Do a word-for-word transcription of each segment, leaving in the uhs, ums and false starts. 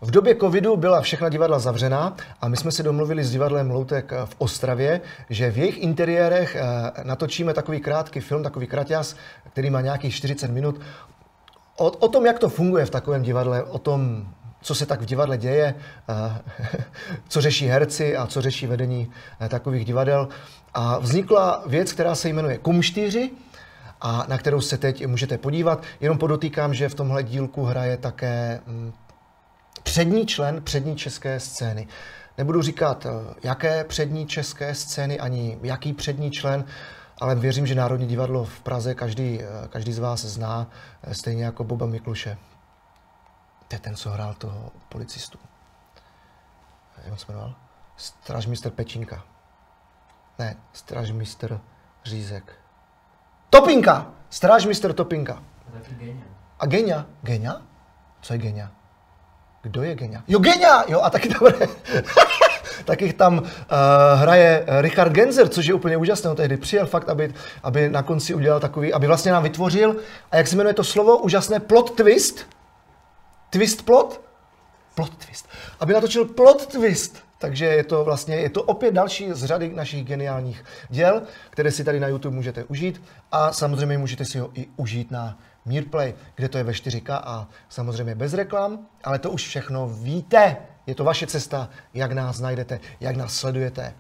V době covidu byla všechna divadla zavřená a my jsme si domluvili s divadlem Loutek v Ostravě, že v jejich interiérech natočíme takový krátký film, takový kraťas, který má nějakých čtyřicet minut, o, o tom, jak to funguje v takovém divadle, o tom, co se tak v divadle děje, co řeší herci a co řeší vedení takových divadel. A vznikla věc, která se jmenuje Kumštýři, a na kterou se teď můžete podívat. Jenom podotýkám, že v tomhle dílku hraje také přední člen přední české scény. Nebudu říkat, jaké přední české scény, ani jaký přední člen, ale věřím, že Národní divadlo v Praze každý, každý z vás zná, stejně jako Boba Mikluše. To je ten, co hrál toho policistu. Jak se jmenoval? Strážmistr Pečínka. Ne, strážmistr Řízek. Topinka! Strážmistr Topinka. A Geňa? Geňa? Co je Geňa? Kdo je Geňa? Jo, Geňa! Jo, a taky tam hraje, taky tam uh, hraje Richard Genzer, což je úplně úžasné. On tehdy přijel fakt, aby, aby na konci udělal takový, aby vlastně nám vytvořil, a jak se jmenuje to slovo, úžasné plot twist. Twist plot? Plot twist. Aby natočil plot twist. Takže je to vlastně, je to opět další z řady našich geniálních děl, které si tady na YouTube můžete užít. A samozřejmě můžete si ho i užít na Mirplay, kde to je ve čtyři ká a samozřejmě bez reklam. Ale to už všechno víte. Je to vaše cesta, jak nás najdete, jak nás sledujete.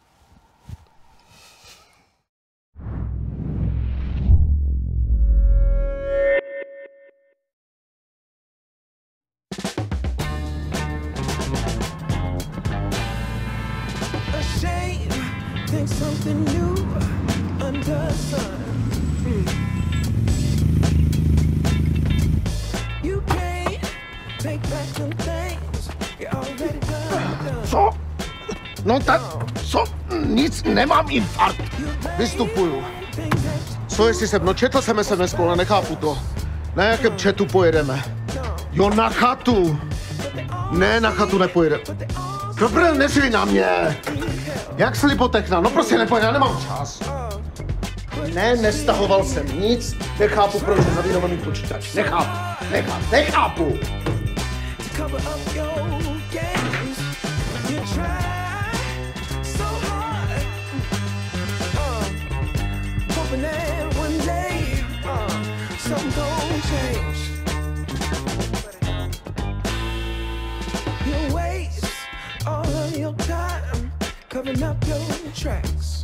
Think something new under the sun. Mm. You can't take back some things you already done. Co? No tak, co? Nic, nemám infarkt. Vystupuju. Co jestli jsem, no četl jsem es em es, ale nechápu to. Na jakém chatu pojedeme? Jo, na chatu. Ne, na chatu nepojedeme. Dobře, neřvi na mě. Jak slipotechna? No prostě nepojď, já nemám čas. Ne, nestahoval jsem nic. Nechápu, proč je zavírovaný počítač. Nechápu, nechápu, nechápu. Covering up your tracks.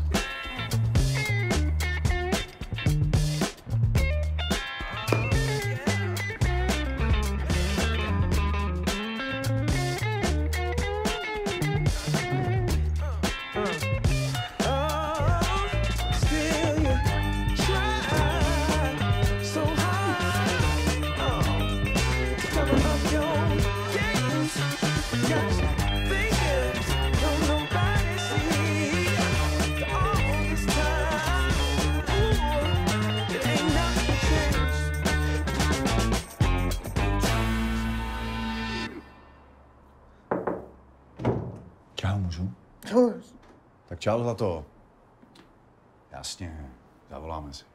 Čau, můžu? Co? Tak čau, zlato. Jasně, zavoláme si.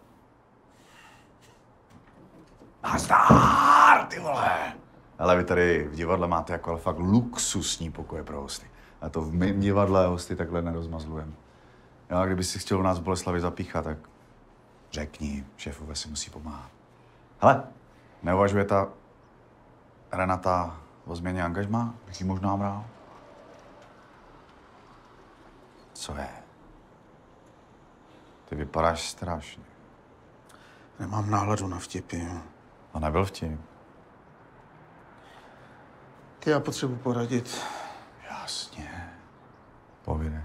Nazdár, ty vole! Ale vy tady v divadle máte jako ale fakt luxusní pokoje pro hosty. A to v mém divadle hosty takhle nerozmazlujeme. Já, kdyby si chtěl u nás v Boleslavi zapíchat, tak řekni, šéfové si musí pomáhat. Hele, neuvažuje ta Renata o změně angažmá? Bych jí možná bral? Co je? Ty vypadáš strašně. Nemám náladu na vtipy. A nebyl vtip. Ty, já potřebuji poradit. Jasně. Povídej.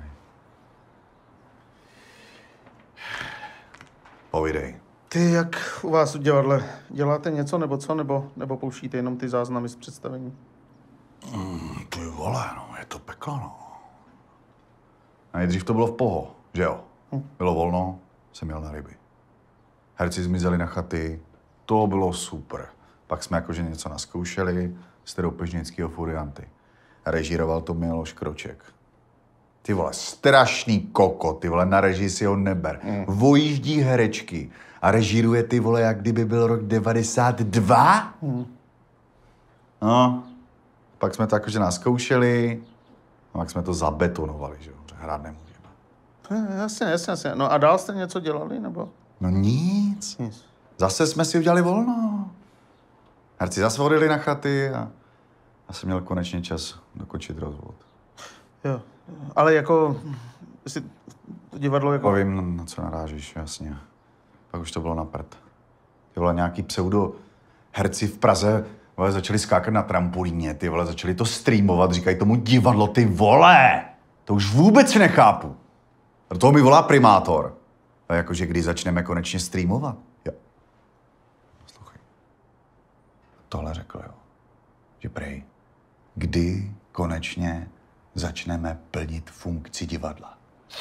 Povídej. Ty, jak u vás v divadle? Děláte něco nebo co? Nebo, nebo pouštíte jenom ty záznamy z představení? Mm, ty vole, no, je to peklo, no. Nejdřív to bylo v Poho, že jo? Hm. Bylo volno, jsem jel na ryby. Herci zmizeli na chaty, to bylo super. Pak jsme jakože něco naskoušeli z Pežnického furianty. Režíroval to Miloš Kroček. Ty vole, strašný koko, ty vole, na režii si ho neber. Mm. Vojíždí herečky a režíruje ty vole, jak kdyby byl rok devadesát dva? Mm. No, pak jsme to jakože naskoušeli, a pak jsme to zabetonovali, že jo, že hrát nemůžeme. Eh, Jasně, jasně, jasně. No a dál jste něco dělali, nebo? No nic. Nic. Zase jsme si udělali volno. Herci zase odjeli na chaty a já jsem měl konečně čas dokončit rozvod. Jo, ale jako, jestli to divadlo jako... Povím, na co narážíš, jasně. Pak už to bylo na prd. Ty vole, nějaký pseudo herci v Praze vole, začali skákat na trampolíně, ty vole, začali to streamovat, říkají tomu divadlo, ty vole! To už vůbec si nechápu. Do toho mi volá primátor. A jakože kdy začneme konečně streamovat. Jo. Poslouchej. Tohle řekl, jo. Že prej, kdy konečně začneme plnit funkci divadla.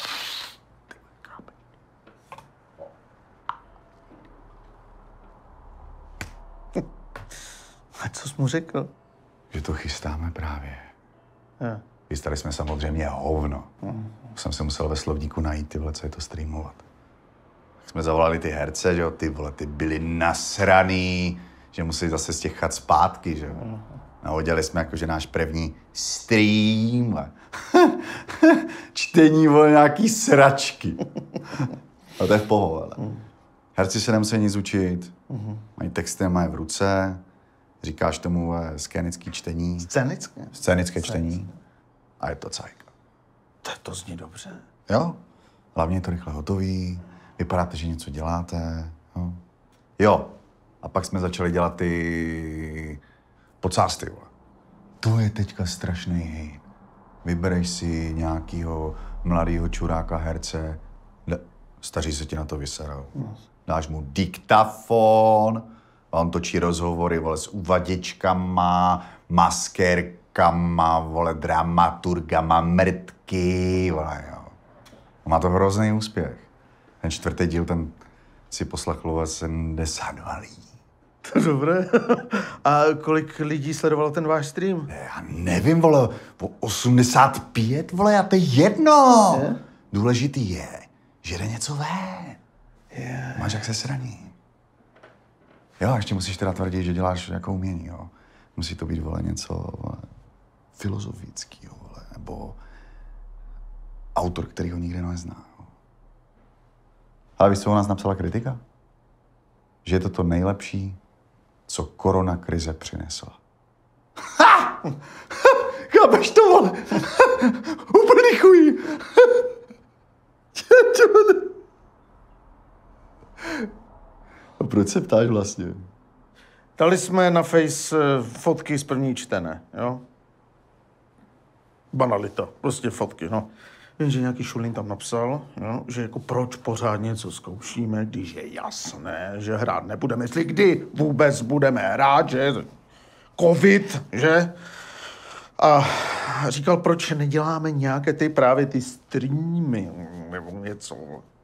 A co jsi mu řekl? Že to chystáme právě. Jo. Chystali jsme samozřejmě hovno. Mm. Jsem se musel ve slovníku najít, ty vole, co je to streamovat. Tak jsme zavolali ty herce, že jo, ty vole, ty byli nasraný, že museli zase z těch chat zpátky, že jo. Mm. No, udělali jsme jakože náš první stream. Čtení, vole, nějaký sračky. A to je v pohodě. Mm. Herci se nemusí nic učit, mm. mají texty, mají v ruce, říkáš tomu vole, scénické čtení. Scénické? Scénické čtení. A je to cajk. To, to zní dobře. Jo? Hlavně je to rychle hotový, vypadáte, že něco děláte. Jo? Jo. A pak jsme začali dělat ty podsásty, vole. To je teďka strašný hejt. Vybereš si nějakýho mladýho čuráka herce, d- staří se ti na to vyserou. Dáš mu diktafon, a on točí rozhovory, vole, s uvaděčkama, maskérkama, vole, dramaturgama, mrtky, vole, jo. Má to hrozný úspěch. Ten čtvrtý díl, ten si poslechlo sedmdesát dva lidí. To je dobré. A kolik lidí sledovalo ten váš stream? Já nevím, vole, po osmdesát pět, vole, a to je jedno. Je? Důležitý je, že jde něco ven. Je. Máš jak se sraní. Jo, a ještě musíš teda tvrdit, že děláš jako umění, jo. Musí to být, vole, něco vole, filozofického, vole, nebo autor, který ho nikdy nezná. Jo. Ale víš, co o nás napsala kritika? Že je to to nejlepší, co korona krize přinesla. Ha! Chápeš to, vole? Úplný chuj. A proč se ptáš vlastně? Dali jsme na Face eh, fotky z první čtené, jo? Banalita, prostě fotky, no. Jenže nějaký šulín tam napsal, jo, že jako proč pořád něco zkoušíme, když je jasné, že hrát nebudeme, jestli kdy vůbec budeme hrát, že? Covid, že? A říkal, proč neděláme nějaké ty právě ty streamy, nebo něco.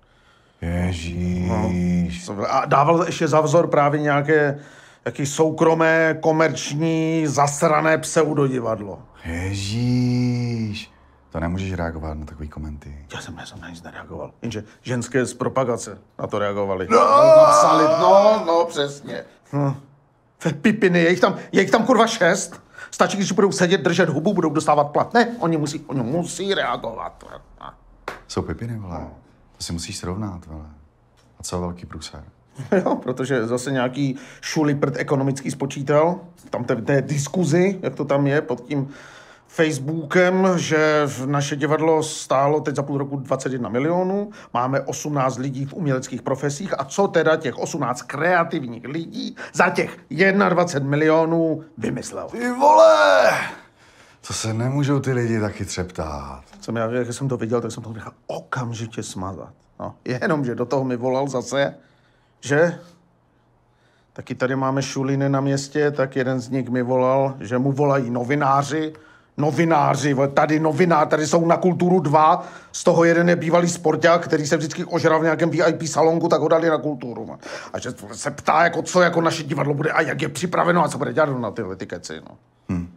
Ježíš. No. A dával ještě za vzor právě nějaké jaký soukromé, komerční, zasrané pseudodivadlo. Ježíš. To nemůžeš reagovat na takový komenty. Já jsem, já jsem na nic nereagoval. Jenže ženské z propagace na to reagovali. No! Napsali, no, no, přesně. Hm. Pipiny, je jich tam, je jich tam kurva šest. Stačí, když budou sedět, držet hubu, budou dostávat plat. Ne, oni musí, oni musí reagovat. Jsou pipiny, vole. To si musíš srovnat, vole. A co velký průser? Jo, protože zase nějaký šuliprt ekonomický spočítal, tam té, té diskuzi, jak to tam je, pod tím Facebookem, že naše divadlo stálo teď za půl roku dvacet jedna milionů, máme osmnáct lidí v uměleckých profesích a co teda těch osmnáct kreativních lidí za těch dvacet jedna milionů vymyslel. Ty vole! To se nemůžou ty lidi taky třeptát. Jsem já, jak jsem to viděl, tak jsem to nechal okamžitě smazat. No, jenom, že do toho mi volal zase, že taky tady máme šuliny na městě, tak jeden z nich mi volal, že mu volají novináři. Novináři, tady novináři, tady jsou na Kulturu dva, z toho jeden je bývalý sporták, který se vždycky ožral v nějakém V I P salonku, tak ho dali na Kulturu. A že se ptá, jako co jako naše divadlo bude a jak je připraveno a co bude dělat na tyhle ty keci, no. Hm.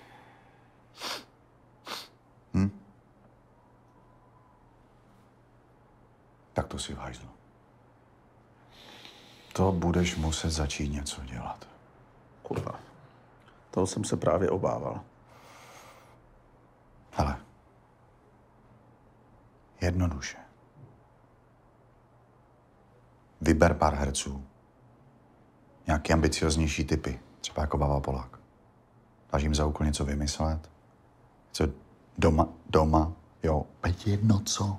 Hm. Tak to si v hajzlu. To budeš muset začít něco dělat. Kurva, toho jsem se právě obával. Hele. Jednoduše. Vyber pár herců. Nějaký ambicioznější typy. Třeba jako Baba Polák. Dáš jim za úkol něco vymyslet. Co doma, doma, jo, teď jedno co.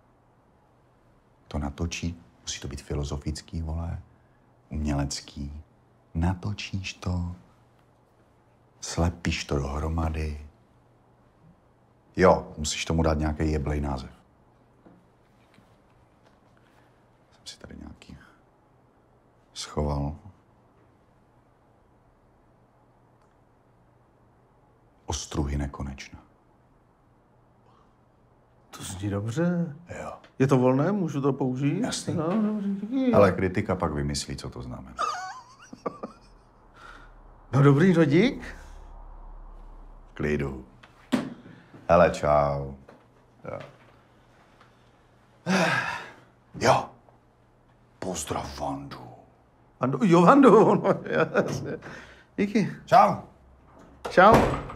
To natočí, musí to být filozofický, vole, umělecký. Natočíš to, slepíš to dohromady. Jo, musíš tomu dát nějaký jeblej název. Jsem si tady nějaký schoval. Ostruhy nekonečna. To zní dobře. Jo. Je to volné? Můžu to použít? Jasný. No, dobře, díky. Ale kritika pak vymyslí, co to znamená. No dobrý, no dík. Klidu. Hele, čau. Jo. Jo. Pozdrav Vandu. Vandu, jo, Vandu, no jasně. Díky. Čau. Čau.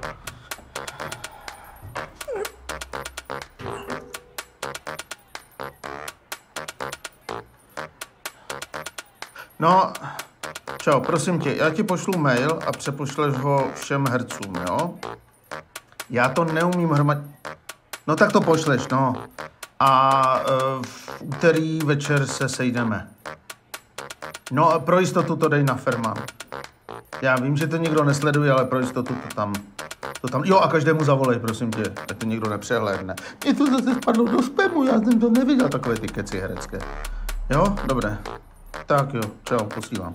No, čau, prosím tě, já ti pošlu mail a přepošleš ho všem hercům, jo? Já to neumím hromadit. No tak to pošleš, no. A uh, v úterý večer se sejdeme. No a pro jistotu to dej na Ferman. Já vím, že to nikdo nesleduje, ale pro jistotu to tam, to tam... Jo, a každému zavolej, prosím tě, ať to nikdo nepřehlédne. Mě to zase spadlo do spamu, já jsem to neviděl, takové ty keci herecké. Jo, dobré. Tak jo, čau, posílám.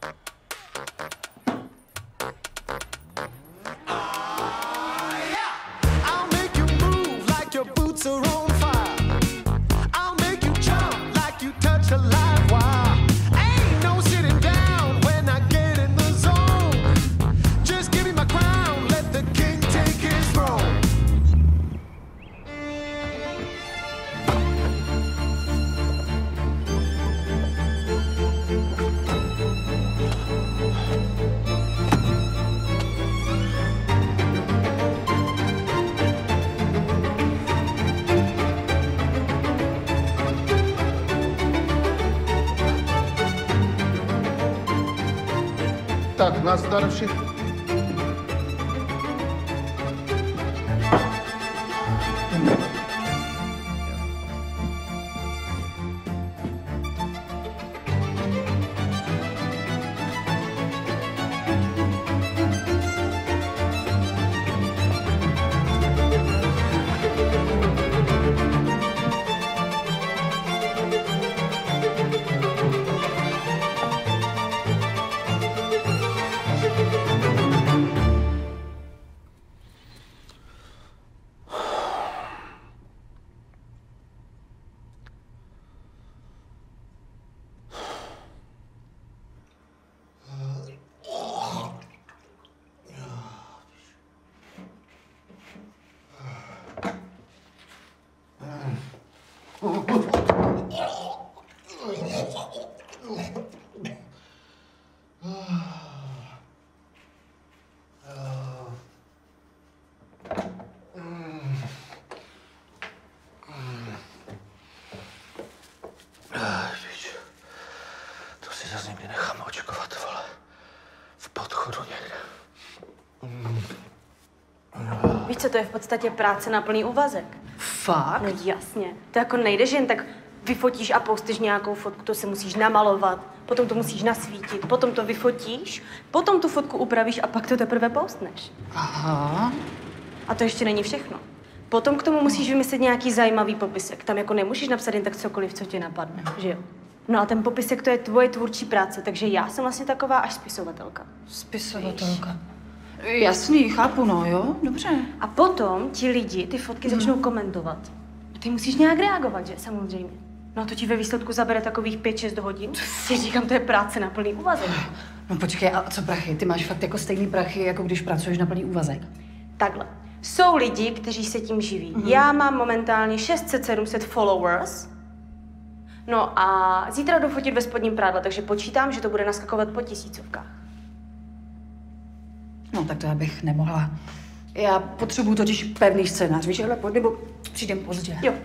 Tak, nazdar všichni. To si zase někdy necháme očekovat, vole. V podchodu někde. Víš co, to je v podstatě práce na plný úvazek. Fakt? No jasně. To jako nejde, že jen tak vyfotíš a posteš nějakou fotku, to se musíš namalovat, potom to musíš nasvítit, potom to vyfotíš, potom tu fotku upravíš a pak to teprve postneš. Aha. A to ještě není všechno. Potom k tomu musíš vymyslet nějaký zajímavý popisek. Tam jako nemůžeš napsat jen tak cokoliv, co ti napadne, že jo? No a ten popisek, to je tvoje tvůrčí práce, takže já jsem vlastně taková až spisovatelka. Spisovatelka. Jasný, chápu, no jo, dobře. A potom ti lidi ty fotky začnou komentovat. A ty musíš nějak reagovat, že? Samozřejmě. No a to ti ve výsledku zabere takových pět šest hodin. Si říkám, to je práce na plný úvazek. No počkej, a co prachy? Ty máš fakt jako stejný prachy, jako když pracuješ na plný úvazek. Takhle. Jsou lidi, kteří se tím živí. Mm-hmm. Já mám momentálně šest set sedm set followers. No a zítra jdu fotit ve spodním prádle, takže počítám, že to bude naskakovat po tisícovkách. No tak to já bych nemohla. Já potřebuju totiž pevný scénář, víš, ale pojď, nebo přijdem pozdě. Jo.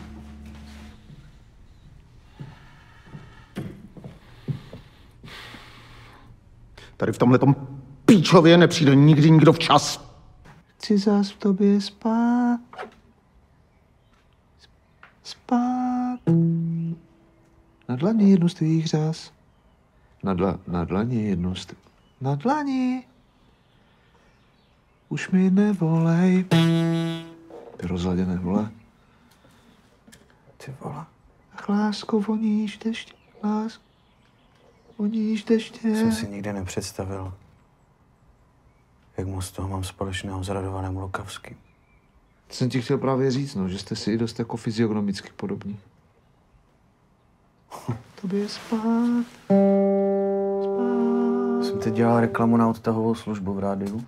Tady v tomhletom píčově nepřijde nikdy nikdo včas. Chci zás v tobě spát. Spát. Na dlani jednu z tvých řas. Na, dla, na dlani jednu z... Na dlani. Už mi nevolej. Ty rozladěné, vole. Ty vole. Ach, lásko, voníš deště. Lásko, voníš deště. Jsem si nikdy nepředstavil, jak moc z toho mám společného s Radovanem Lukavským. To jsem ti chtěl právě říct, no, že jste si i dost jako fyziognomicky podobní. Tobě spát. Spát. Jsem teď dělal reklamu na odtahovou službu v rádiu.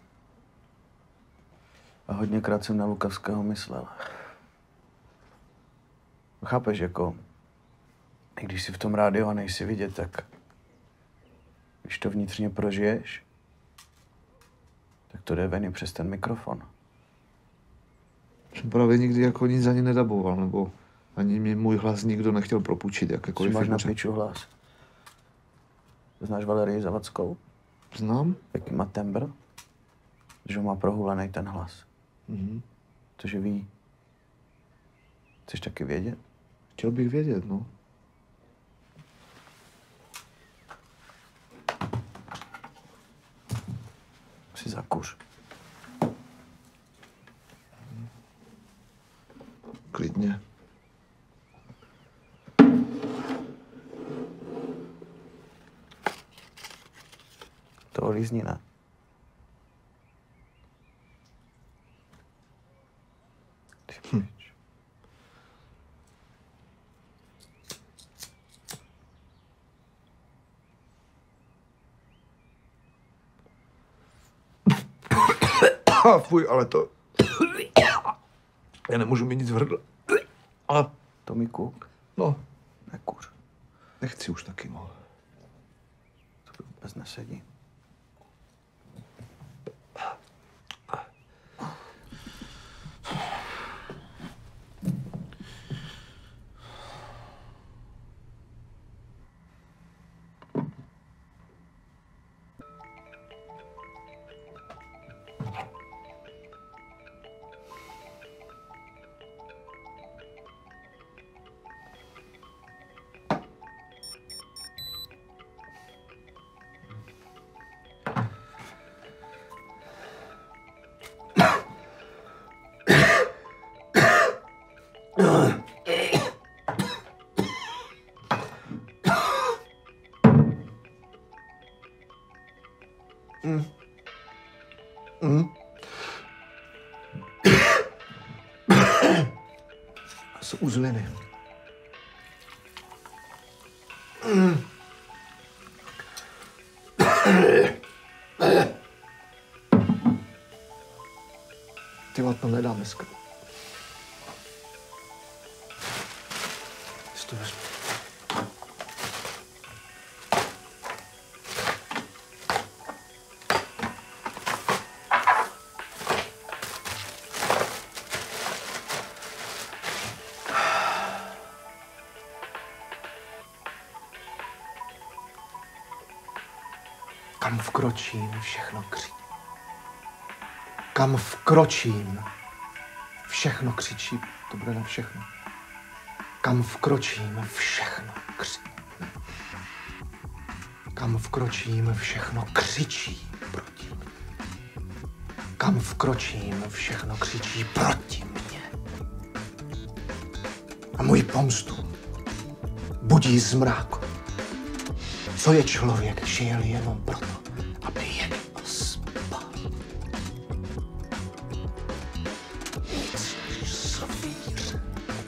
A hodněkrát jsem na Lukavského myslel. Chápeš, jako, i když jsi v tom rádiu a nejsi vidět, tak když to vnitřně prožiješ, tak to jde ven i přes ten mikrofon. Jsem právě nikdy jako nic ani nedaboval, nebo ani mi můj hlas nikdo nechtěl propůjčit, jakékoliv Máš na figuře. piču hlas. Znáš Valerii Zavackou? Znám. Jaký má tembr? Že má prohulený ten hlas. Mhm. Cože ví. Chceš taky vědět? Chtěl bych vědět, no. Si zakuř. Klidně. To olízni, ne? Hm. Fuj, ale to... Já nemůžu mít nic v hrdle. Ale... To mi kuk. No, Nekuř. nechci už taky, no. To by vůbec nesedí. Z uzliny. Ty to nedá dneska. Si to vezmu. Kam vkročím, všechno křičí. Kam vkročím, všechno křičí. To bude na všechno. Kam vkročím, všechno křičí. Kam vkročím, všechno křičí proti mně. Kam vkročím, všechno křičí proti mně. A můj pomstu budí z mráku. Co je člověk, žil jenom proto, aby jen spal. Nic než svíř.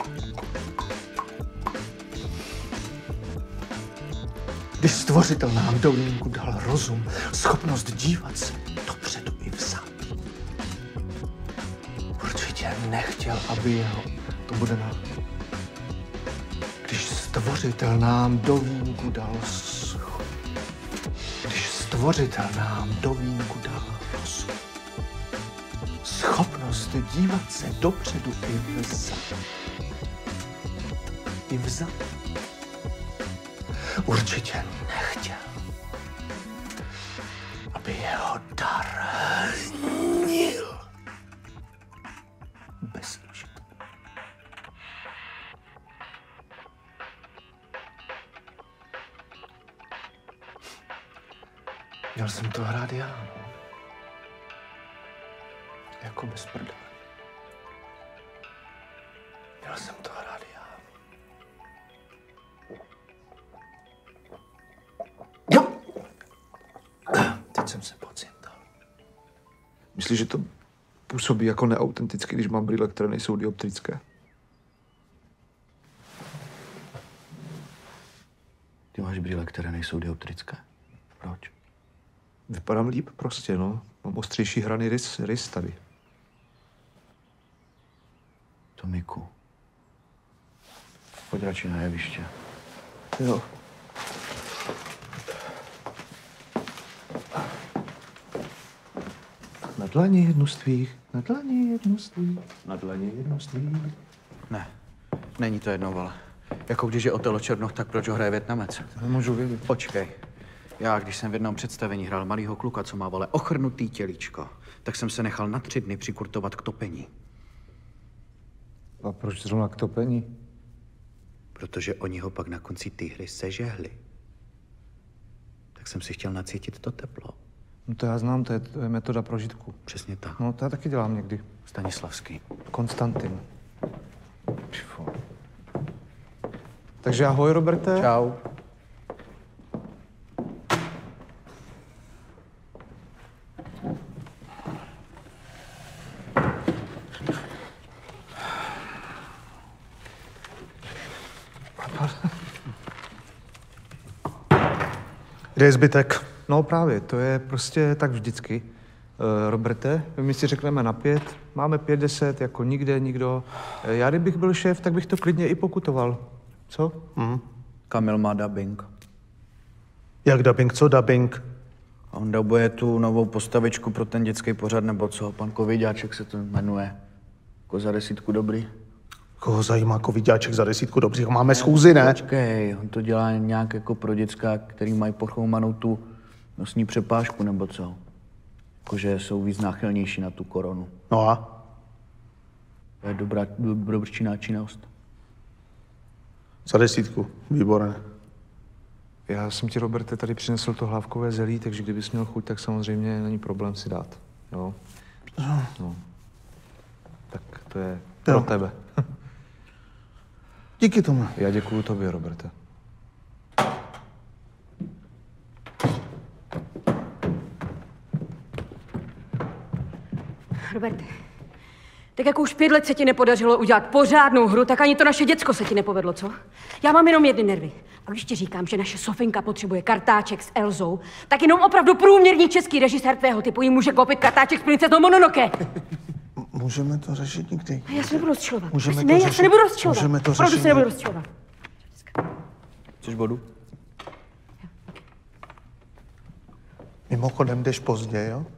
Když stvořitel nám do vínku dal rozum, schopnost dívat se dopředu i vzad. Určitě nechtěl, aby jeho... To bude na... Když stvořitel nám do vínku dal Když stvořitel nám do vínku dal rozum, schopnost dívat se dopředu i vzad. I vzad. Určitě nechtěl, aby jeho dar hnil bez užitku. Měl jsem to hrát já. Jako bez prdele. Měl jsem to hrát já. Jo! Teď jsem se pocintal. Myslíš, že to působí jako neautenticky, když mám brýle, které nejsou dioptrické? Ty máš brýle, které nejsou dioptrické. Proč? Vypadám líp prostě, no. Mám ostřejší hrany rys, rys tady. Tomiku, pojď radši na jeviště. Jo. Na dlaně jednu z tvých, na dlaně jednu z tvých, na dlaně jednu z tvých. Ne, není to jedno, vole. Jako když je Otelo Černoch, tak proč ho hraje Vietnamec? Nemůžu vědět. Počkej. Já, když jsem v jednom představení hrál malýho kluka, co má, vole, ochrnutý tělíčko, tak jsem se nechal na tři dny přikurtovat k topení. A proč zrovna k topení? Protože oni ho pak na konci té hry sežehli. Tak jsem si chtěl nacítit to teplo. No to já znám, to je, to je metoda prožitku. Přesně tak. No to já taky dělám někdy. Stanislavský. Konstantin. Pifo. Takže ahoj, Roberte. Čau. Kde je zbytek? No právě, to je prostě tak vždycky. Uh, Roberte, my si řekneme na pět, máme pět deset, jako nikde, nikdo. Uh, já kdybych byl šéf, tak bych to klidně i pokutoval. Co? Hmm. Kamil má dubbing. Jak dubbing? Co dubbing? A on dabuje tu novou postavičku pro ten dětský pořad, nebo co? Pan Koviďáček se to jmenuje. Jako za desítku dobrý. Koho zajímá Koviďáček za desítku dobřích? Máme schůzi, ne? Počkej, on to dělá nějak jako pro děcka, který mají pochoumanou tu nosní přepážku, nebo co? Jakože jsou víc náchylnější na tu koronu. No a? To je dobrá, dobročinná činnost. Za desítku. Výborné. Já jsem ti, Roberte, tady přinesl to hlávkové zelí, takže kdybys měl chuť, tak samozřejmě není problém si dát. Jo? No. Tak to je pro Jo. tebe. Díky tomu. Já děkuju tobě, Roberte. Roberte, tak jako už pět let se ti nepodařilo udělat pořádnou hru, tak ani to naše děcko se ti nepovedlo, co? Já mám jenom jedny nervy. A když ti říkám, že naše Sofinka potřebuje kartáček s Elzou, tak jenom opravdu průměrný český režisér tvého typu jí může koupit kartáček s princeznou Mononoke. Můžeme to řešit někdy. Já se nebudu rozčilovat. Můžeme Prosím, to ne, já řešit- se nebudu rozčilovat. můžeme to Opravdu řešit se nebudu někdy. rozčilovat. Chceš vodu? Mimochodem jdeš pozdě, jo?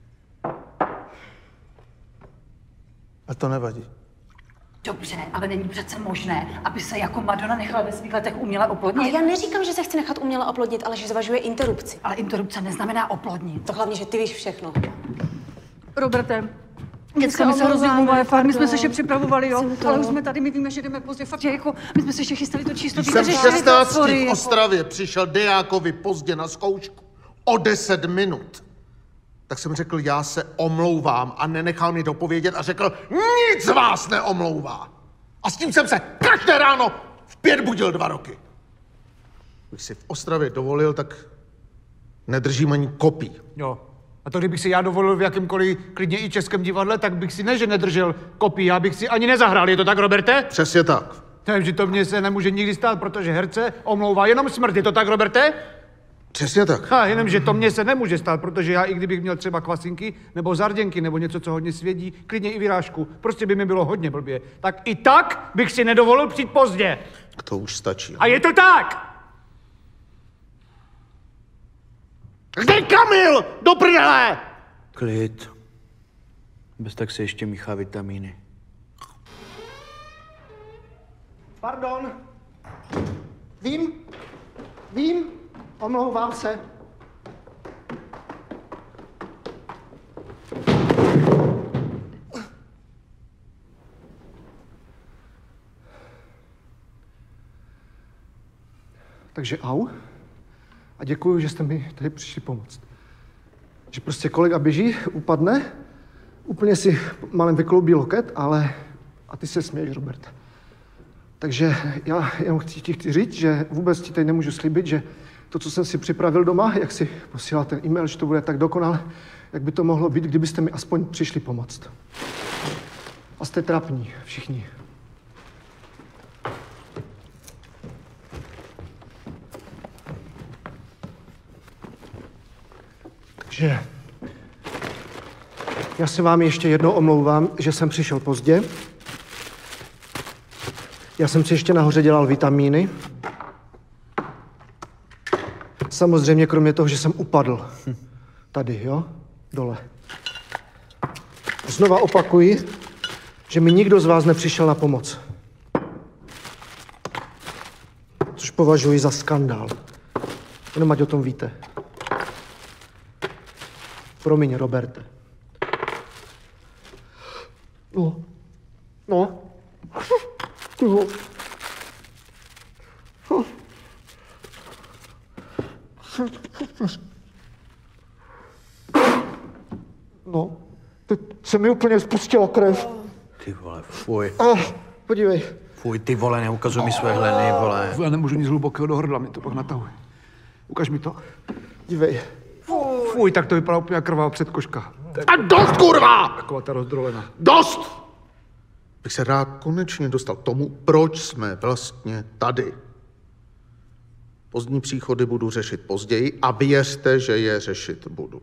A to nevadí. Dobře, ale není přece možné, aby se jako Madonna nechala ve svých letech uměle Ale oplodnit. já neříkám, že se chce nechat uměle oplodnit, ale že zvažuje interrupci. Ale interrupce neznamená oplodnit. To hlavně, že ty víš všechno. Roberte, děcka, my se hrozně omlouváme, fakt, my jsme se ještě připravovali, jo? Jsem to. Ale už jsme tady, my víme, že jdeme pozdě, fakt, že jako, my jsme se ještě chystali to číslo. Když jsem v vyřešili, šestnácti sorry, v jako. Ostravě přišel Dejákovi pozdě na zkoušku o deset minut, tak jsem řekl, já se omlouvám a nenechal mi dopovědět a řekl, nic z vás neomlouvá. A s tím jsem se každé ráno v pět budil dva roky. Když si v Ostravě dovolil, tak nedržím ani kopí. Jo. A to, kdybych si já dovolil v jakémkoliv, klidně i českém divadle, tak bych si ne, že nedržel kopii, já bych si ani nezahrál. Je to tak, Roberte? Přesně tak. Takže to mně se nemůže nikdy stát, protože herce omlouvá jenom smrt. Je to tak, Roberte? Přesně tak. A jenom, že to mně se nemůže stát, protože já, i kdybych měl třeba kvasinky nebo zarděnky nebo něco, co hodně svědí, klidně i vyrážku, prostě by mi bylo hodně blbě. Tak i tak bych si nedovolil přijít pozdě. To už stačí. A je to tak! Kde je Kamil? Do prdele! Klid. Bez tak se ještě míchá vitamíny. Pardon. Vím. Vím. Omlouvám se. Takže au. A děkuju, že jste mi tady přišli pomoct. Že prostě kolega běží, upadne, úplně si malem vykloubí loket, ale... A ty se směješ, Robert. Takže já jenom chci, ti chci říct, že vůbec ti tady nemůžu slíbit, že to, co jsem si připravil doma, jak si posílal ten e-mail, že to bude tak dokonale, jak by to mohlo být, kdybyste mi aspoň přišli pomoct. A jste trapní, všichni. Takže já se vám ještě jednou omlouvám, že jsem přišel pozdě. Já jsem si ještě nahoře dělal vitamíny. Samozřejmě kromě toho, že jsem upadl. Tady, jo? Dole. Znova opakuji, že mi nikdo z vás nepřišel na pomoc. Což považuji za skandál. Jenom ať o tom víte. Promiň, Roberte. No. No. No. No. Teď se mi úplně spustila krev. Ty vole, fuj. Ah, podívej. Fuj, ty vole, neukazuj mi své hleny, vole. Já nemůžu nic hlubokého do hrdla, mi to pak natahuj. Ukaž mi to. Dívej. Fuj, tak to vypadá úplně jak krvavá předkoška. A dost, kurva! Taková ta rozdrolená. Dost! Bych se rád konečně dostal k tomu, proč jsme vlastně tady. Pozdní příchody budu řešit později a věřte, že je řešit budu.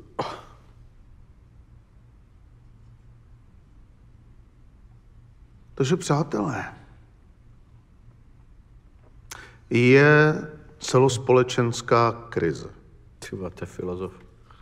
Takže přátelé, je celospolečenská krize. Ty vole, to je filozof.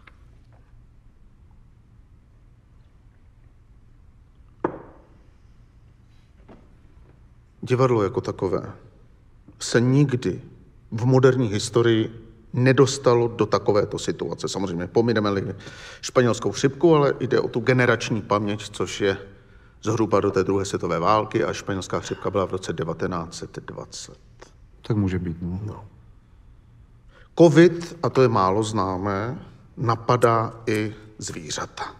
Divadlo jako takové se nikdy v moderní historii nedostalo do takovéto situace. Samozřejmě pomineme-li španělskou chřipku, ale jde o tu generační paměť, což je zhruba do té druhé světové války a španělská chřipka byla v roce devatenáct set dvacet. Tak může být, no. no. Covid, a to je málo známé, napadá i zvířata.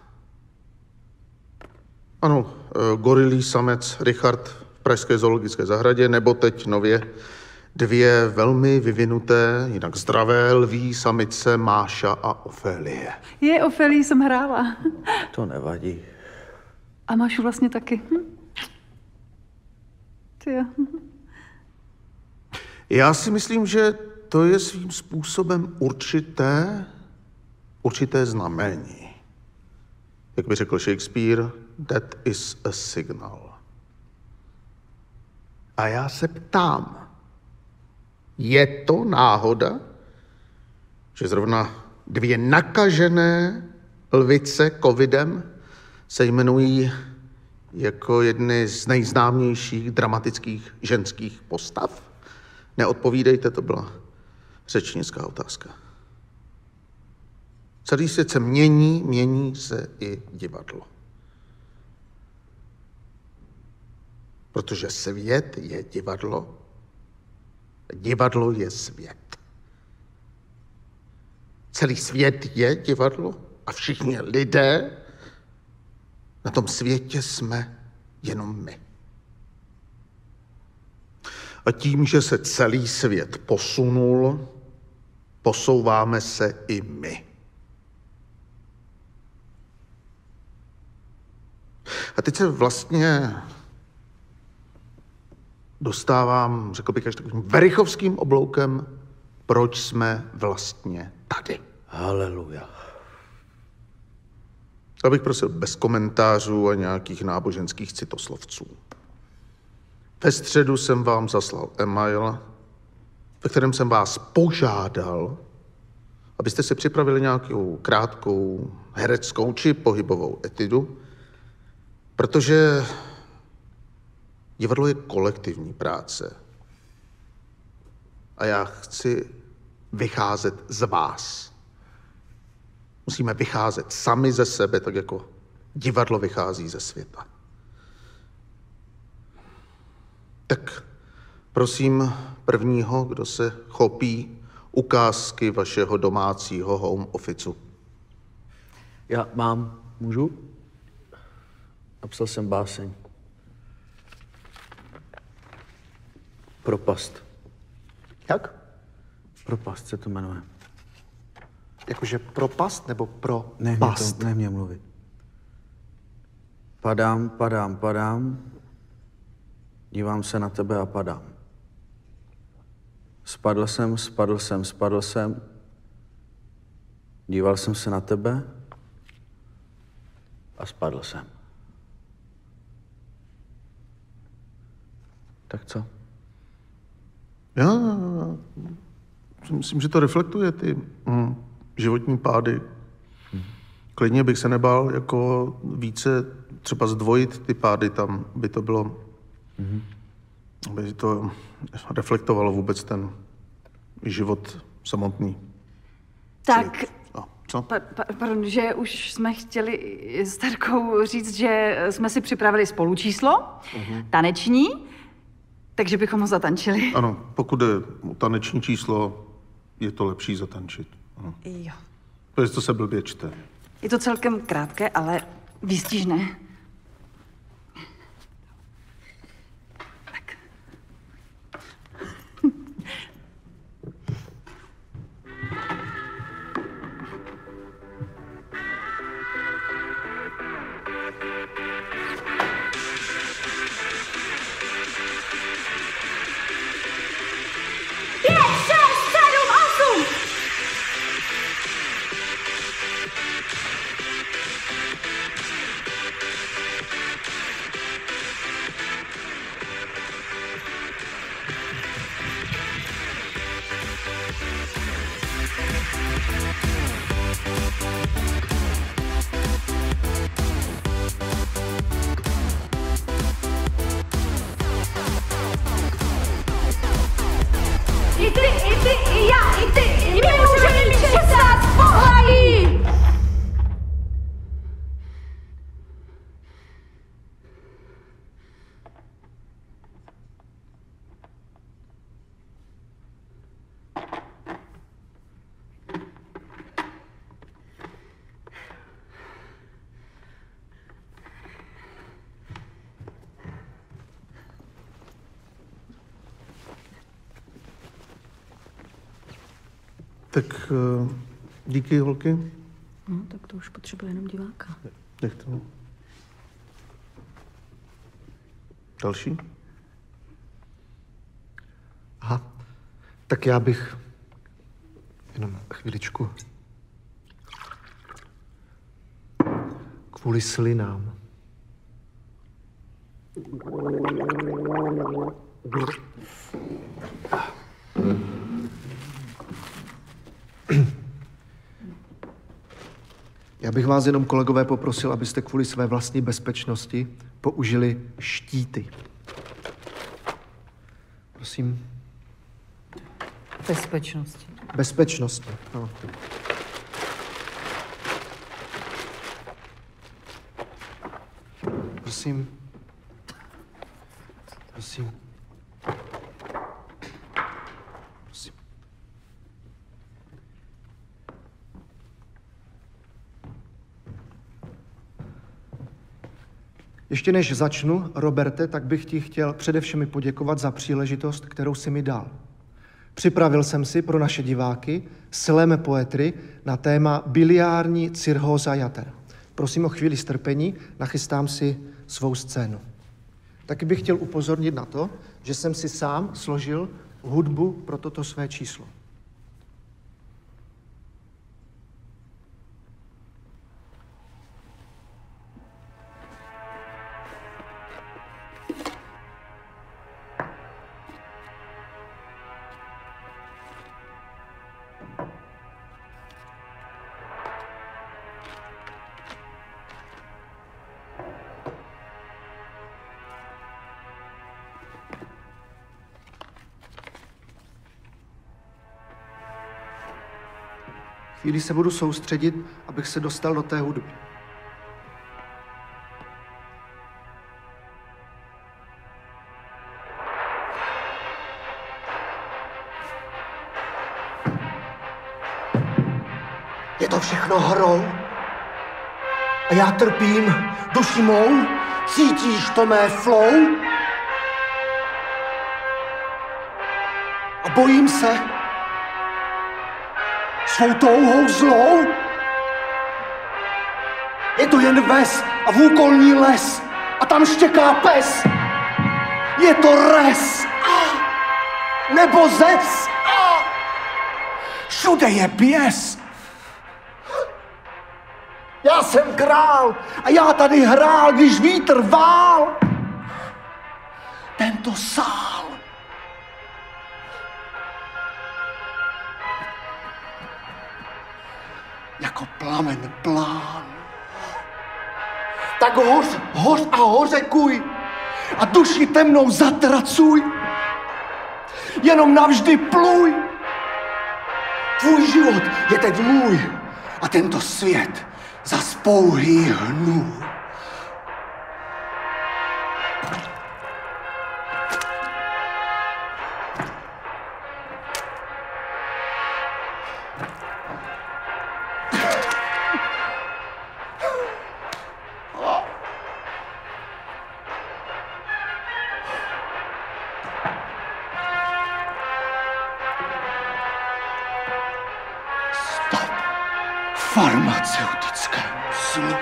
Ano, gorilí samec Richard v pražské zoologické zahradě, nebo teď nově dvě velmi vyvinuté, jinak zdravé lví samice Máša a Ofélie. Je, Ofélii jsem hrála. To nevadí. A Mášu vlastně taky. Hm? Ty jo. Já si myslím, že to je svým způsobem určité, určité znamení. Jak by řekl Shakespeare, that is a signal. A já se ptám, je to náhoda, že zrovna dvě nakažené lvice covidem se jmenují jako jedny z nejznámějších dramatických ženských postav? Neodpovídejte, to byla řečnická otázka. Celý svět se mění, mění se i divadlo. Protože svět je divadlo, divadlo je svět. Celý svět je divadlo a všichni lidé na tom světě jsme jenom my. A tím, že se celý svět posunul, posouváme se i my. A teď se vlastně dostávám, řekl bych, až takovým verichovským obloukem, proč jsme vlastně tady. Haleluja. Já bych prosil bez komentářů a nějakých náboženských citoslovců. Ve středu jsem vám zaslal e-mail, ve kterém jsem vás požádal, abyste si připravili nějakou krátkou hereckou či pohybovou etidu, Protože divadlo je kolektivní práce. A já chci vycházet z vás. Musíme vycházet sami ze sebe, tak jako divadlo vychází ze světa. Tak prosím prvního, kdo se chopí ukázky vašeho domácího home officeu. Já mám, můžu? Napsal jsem báseň. Propast. Jak? Propast se to jmenuje. Jakože propast nebo pro Nech past? mě, to, nech mě mluvit. Padám, padám, padám. Dívám se na tebe a padám. Spadl jsem, spadl jsem, spadl jsem. Díval jsem se na tebe a spadl jsem. Tak co? Já si myslím, že to reflektuje ty mm, životní pády. Hmm. Klidně bych se nebál jako více třeba zdvojit ty pády tam, by to bylo, hmm. aby to reflektovalo vůbec ten život samotný. Tak, no, co? Pa, pa, pardon, že už jsme chtěli s Terkou říct, že jsme si připravili spolučíslo, uh-huh. taneční, takže bychom ho zatančili. Ano, pokud je o taneční číslo, je to lepší zatančit. Ano. Jo. To je, co se blbě čte. Je to celkem krátké, ale výstižné. Tak. I ty, i ty, i já, i ty, i my můžeme mít šestnáct pohlaví! Tak uh, díky, holky. No, tak to už potřebuje jenom diváka. Jak to? Další? Aha, tak já bych jenom chviličku. Kvůli slinám. Já bych vás jenom, kolegové, poprosil, abyste kvůli své vlastní bezpečnosti použili štíty. Prosím. Bezpečnosti. Bezpečnosti, no. Prosím. Prosím. Prosím. Ještě než začnu, Roberte, tak bych ti chtěl především poděkovat za příležitost, kterou jsi mi dal. Připravil jsem si pro naše diváky slam poetry na téma biliární cirhóza jater. Prosím o chvíli strpení, nachystám si svou scénu. Taky bych chtěl upozornit na to, že jsem si sám složil hudbu pro toto své číslo. Chvíli se budu soustředit, abych se dostal do té hudby. Je to všechno hrou? A já trpím duši mou? Cítíš to mé flow? A bojím se svou touhou zlou? Je to jen ves a vůkolní les a tam štěká pes. Je to res a nebo zec a všude je pěs. Já jsem král a já tady hrál, když vítr vál. Tento sál. Jako plamen plán. Tak hoř, hoř a hořekuj a duši temnou zatracuj. Jenom navždy pluj. Tvůj život je teď můj a tento svět zas pouhý hnůj. Farmaceutickému zlu.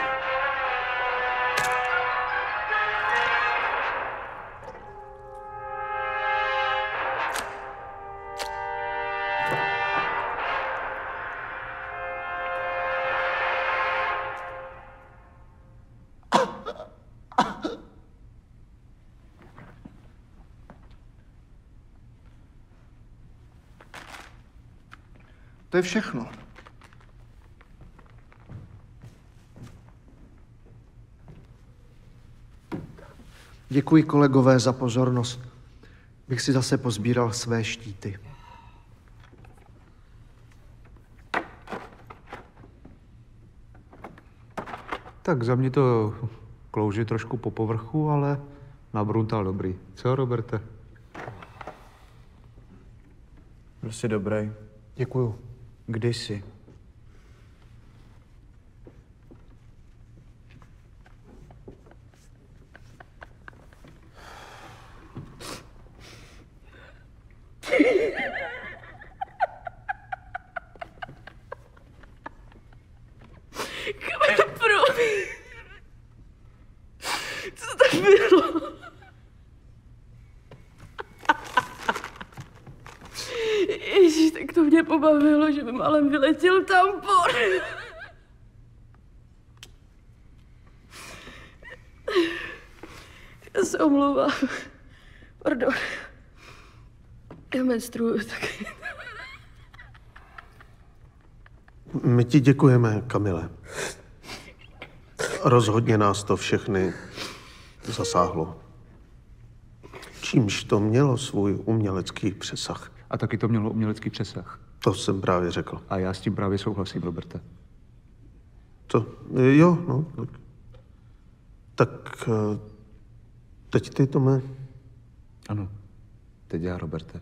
To je všechno. Děkuji, kolegové, za pozornost. Bych si zase pozbíral své štíty. Tak za mě to klouže trošku po povrchu, ale na brutál dobrý. Co, Roberte? Prostě dobrý. Děkuju. Kdysi. Co to bylo? Ježíš, tak to mě pobavilo, že by málem vyletěl tampon. Já se omlouvám. Pardon. Já menstruuju taky. My ti děkujeme, Kamile. Rozhodně nás to všechny zasáhlo. Čímž to mělo svůj umělecký přesah. A taky to mělo umělecký přesah. To jsem právě řekl. A já s tím právě souhlasím, Roberte. To, jo, no. Tak, tak teď ty, Tome. Ano, teď já, Roberte.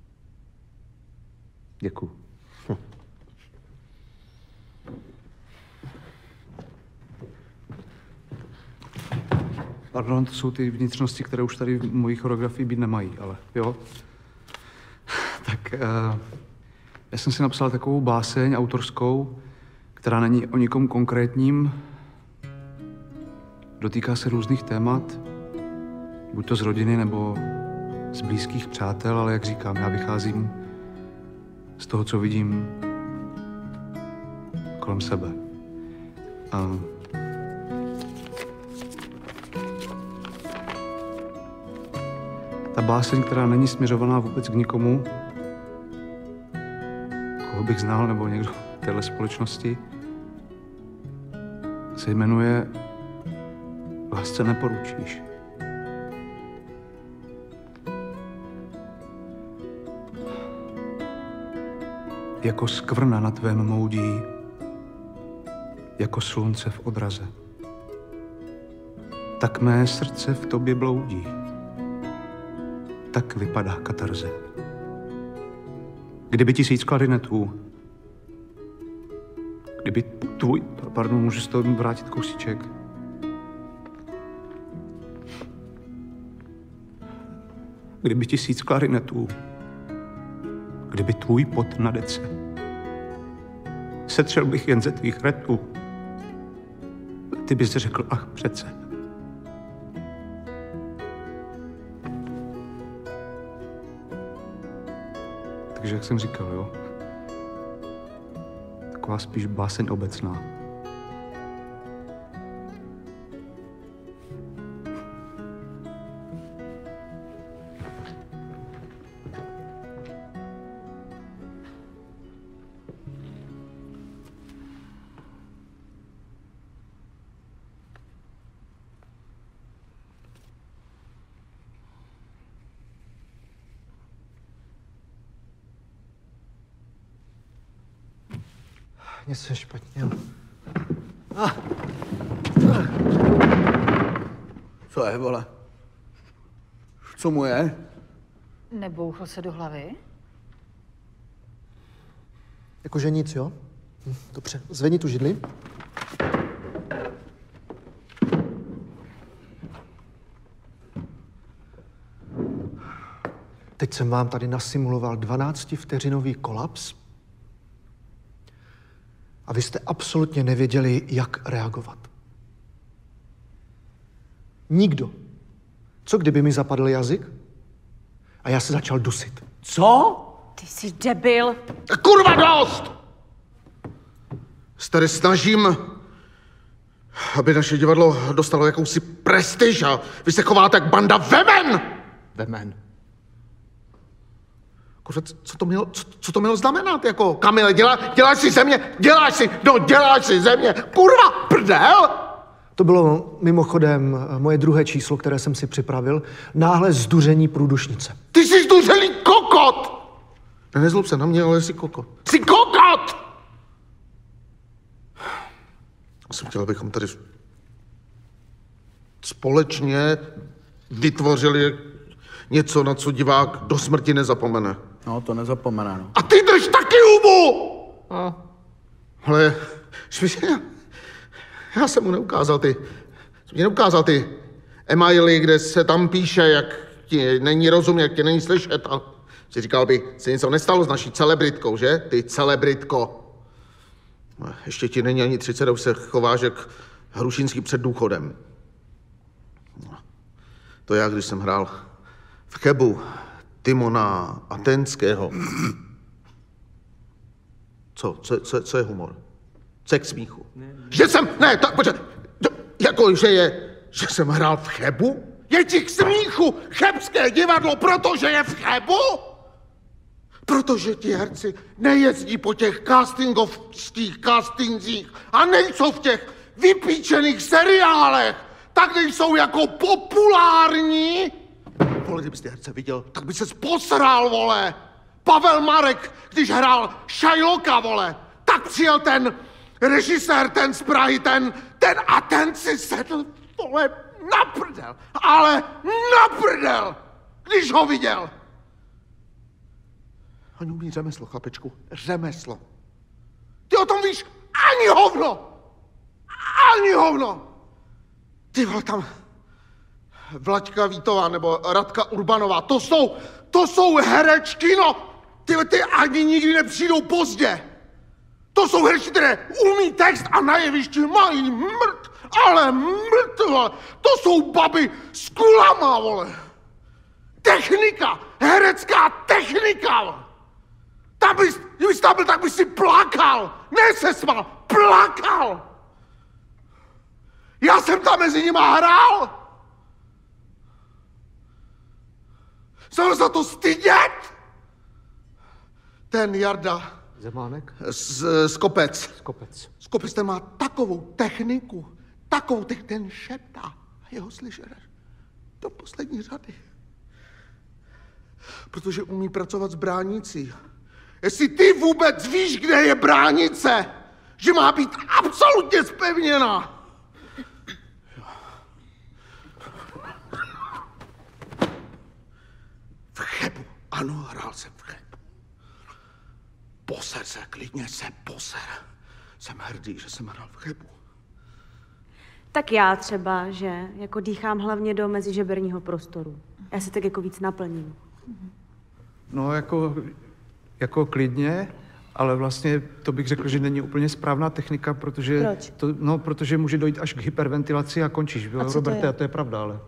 Děkuju. Hm. Pardon, to jsou ty vnitřnosti, které už tady v mojí choreografii být nemají, ale jo. Tak uh, já jsem si napsal takovou báseň autorskou, která není o nikom konkrétním. Dotýká se různých témat, buď to z rodiny, nebo z blízkých přátel, ale jak říkám, já vycházím z toho, co vidím kolem sebe. A ta báseň, která není směřovaná vůbec k nikomu, koho bych znal, nebo někdo v téhle společnosti, se jmenuje Lásce neporučíš. jako skvrna na tvém moudí, jako slunce v odraze. Tak mé srdce v tobě bloudí. Tak vypadá katarze. Kdyby tisíc klarinetů, kdyby tvůj... Pardon, můžu si to vrátit kousíček? Kdyby tisíc klarinetů, kdyby tvůj pot na dece, setřel bych jen ze tvých retů. Ty bys řekl, ach přece. Takže jak jsem říkal, jo? Taková spíš báseň obecná. Něco je špatně, jo. Ah. Co je, vole? Co mu je? Nebouchl se do hlavy? Jakože nic, jo? Hm, dobře, zvedni tu židli. Teď jsem vám tady nasimuloval dvanáctivteřinový kolaps a vy jste absolutně nevěděli, jak reagovat. Nikdo. Co kdyby mi zapadl jazyk a já se začal dusit? Co? Ty jsi debil. Kurva dost! Se tady snažím, aby naše divadlo dostalo jakousi prestiž a vy se chováte jak banda vemen! Vemen. Kurva, co to mělo, co, co to mělo znamenat? Jako, Kamile, dělá, děláš si země, děláš si, no děláš si země, kurva, prdel! To bylo mimochodem moje druhé číslo, které jsem si připravil. Náhle zduření průdušnice. Ty jsi zduřelý kokot! Ne, nezlob se na mě, ale jsi kokot. Jsi kokot! Já jsem chtěl, abychom tady společně vytvořili něco, na co divák do smrti nezapomene. No, to nezapomene, no. A ty drž taky hubu! A. Ale, já, já jsem mu neukázal ty, jsem ti neukázal ty emaily, kde se tam píše, jak ti není rozumět, jak tě není slyšet. A si říkal by, se něco nestalo s naší celebritkou, že? Ty celebritko. Ještě ti není ani třicet, už se chováš jak Hrušínský před důchodem. To já, když jsem hrál v Chebu Timona Atenského. Co? Co, co, co je humor? Co je k smíchu? Ne, ne. Že jsem, ne, tak počkej, jako, že je, že jsem hrál v Chebu? Je ti k smíchu chebské divadlo, protože je v Chebu? Protože ti herci nejezdí po těch castingovských castingzích a nejsou v těch vypíčených seriálech, tak nejsou jako populární. Vole, kdybys ty herce viděl, tak by ses posral, vole. Pavel Marek, když hrál Shylocka, vole, tak přijel ten režisér, ten z Prahy, ten, ten a ten si sedl, vole, na prdel, ale na prdel, když ho viděl. Ani umí řemeslo, chlapečku, řemeslo. Ty o tom víš ani hovno, ani hovno. Ty vole, tam Vlaďka Vítová nebo Radka Urbanová, to jsou, to jsou herečky, no. Ty, ty ani nikdy nepřijdou pozdě. To jsou herečky, které umí text a na jevišti mají mrt, ale mrt, vole. To jsou baby s kulama, vole. Technika, herecká technika, vole. Tam bys, kdybys tam byl, tak bys si plakal. Ne se smál, plakal. Já jsem tam mezi nima hrál. Jsem za to stydět? Ten Jarda... Zemánek? Z, z Kopec. Z Kopec. Z Kopec, ten má takovou techniku, takovou techniku, ten šeptá a jeho slyšet do poslední řady. Protože umí pracovat s bránící. Jestli ty vůbec víš, kde je bránice, že má být absolutně zpevněná. V Chebu, ano, hrál jsem v Chebu. Poser se, klidně se poser. Jsem hrdý, že jsem hrál v Chebu. Tak já třeba, že jako dýchám hlavně do mezižeberního prostoru. Já se tak jako víc naplním. No, jako, jako klidně, ale vlastně to bych řekl, že není úplně správná technika, protože... Proč? To, no, protože může dojít až k hyperventilaci a končíš, jo, A co to Roberte, je? a to je pravda, ale...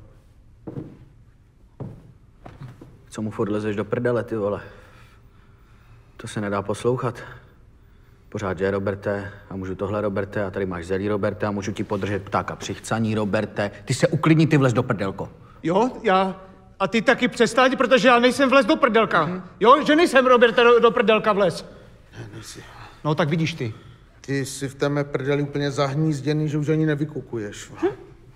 Co mu furt lezeš do prdele, ty vole? To se nedá poslouchat. Pořád je, Roberte, a můžu tohle, Roberte, a tady máš zelí, Roberte, a můžu ti podržet ptáka při chcaní, Roberte. Ty se uklidni, ty vlez do prdelko. Jo, já... A ty taky přestaň, protože já nejsem vlez do prdelka. Mm. Jo, že nejsem, Roberte, do, do prdelka vlez. Ne, nejsi. No, tak vidíš ty. Ty jsi v té mé prdeli úplně zahnízděný, že už ani nevykukuješ. Hm?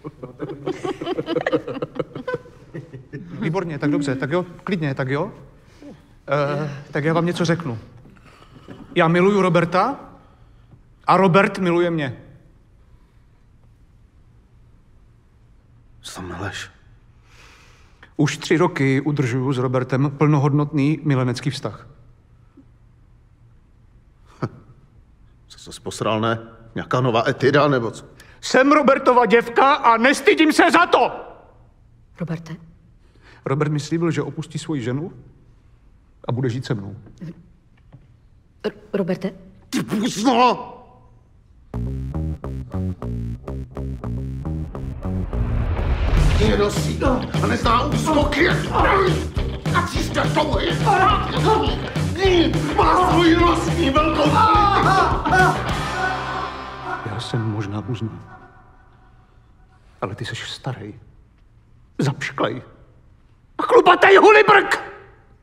Výborně, tak dobře, tak jo, klidně, tak jo. E, tak já vám něco řeknu. Já miluju Roberta a Robert miluje mě. Co tam neleš? Už tři roky udržuju s Robertem plnohodnotný milenecký vztah. Co jsi posral, ne? Nějaká nová etida, nebo co? Jsem Robertova děvka a nestydím se za to! Roberte? Robert mi slíbil, že opustí svoji ženu a bude žít se mnou. R- Roberte? Ty půzno! Nenosí a nezná úskoky. A císka touhy. Má svoji vlastní velkou Já jsem možná buzna. Ale ty jsi starý. Zapšklej. A chlupatej hulibrk!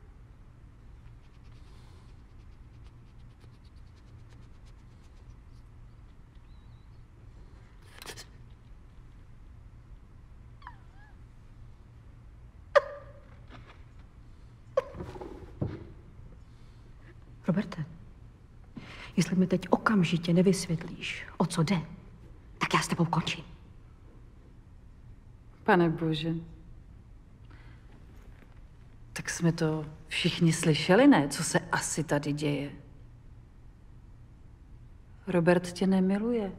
Roberte, jestli mi teď okamžitě nevysvětlíš, o co jde, tak já s tebou končím. Pane bože. Tak jsme to všichni slyšeli, ne? Co se asi tady děje? Robert tě nemiluje.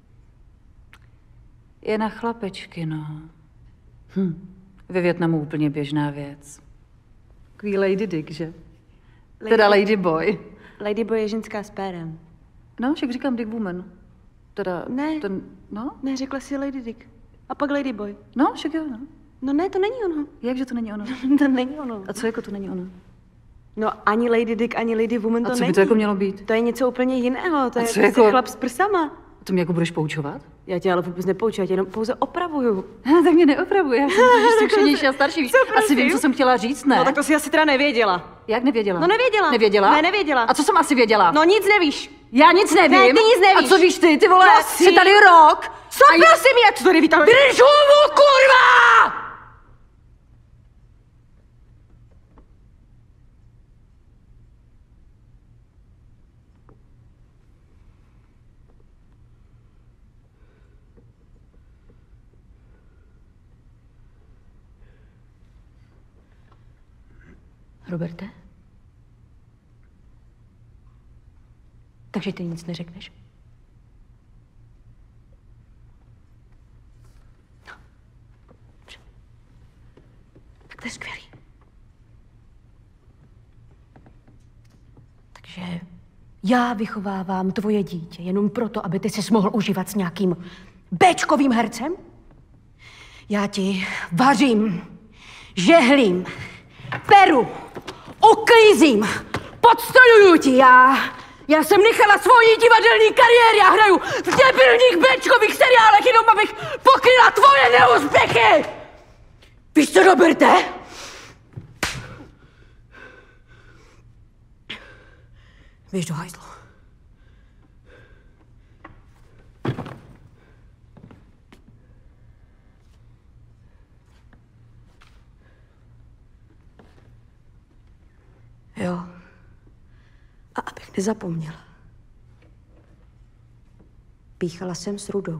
Je na chlapečky, no. Hm. Ve Vietnamu úplně běžná věc. Takový Lady Dick, že? Lady Teda Lady Boy. Lady Boy je ženská s pérem. No, však říkám Dick Woman. Teda Ne. ten, no? Ne, řekla si Lady Dick. A pak Lady Boy. No, však jo, no. No ne, to není ono. Jakže to není ono? To není ono. A co jako to není ono? No ani Lady Dick, ani Lady Woman to A co není. by to jako mělo být? To je něco úplně jiného. To A je co prostě jako- chlap s prsama. To mě jako budeš poučovat? Já tě ale vůbec nepoučuji, já tě jenom pouze opravuju. tak mě neopravuje, já jsem to zkušenější a starší. Co, Asi prosím? vím, co jsem chtěla říct, ne? No tak to si asi teda nevěděla. Jak nevěděla? No nevěděla. Nevěděla? Ne, nevěděla. A co jsem asi věděla? No nic nevíš. Já nic nevím. Ne, ty nic nevíš. A co víš ty? Ty vole, Prosím. jsi tady rok. Co a já- prosím, já co tady vítám? Drž hubu, kurva! Roberte? Takže ty nic neřekneš? No. Dobře. Tak to je skvělý. Takže já vychovávám tvoje dítě jenom proto, aby ty ses mohl užívat s nějakým béčkovým hercem? Já ti vařím, žehlím, peru, uklízím, podstojuju ti. Já, já jsem nechala svoji divadelní kariéry a hraju v debilních béčkových seriálech, jenom abych pokryla tvoje neúspěchy. Víš co, Roberte? Běž do hajzlu. Jo. A Nezapomněla. Píchala jsem s Rudou.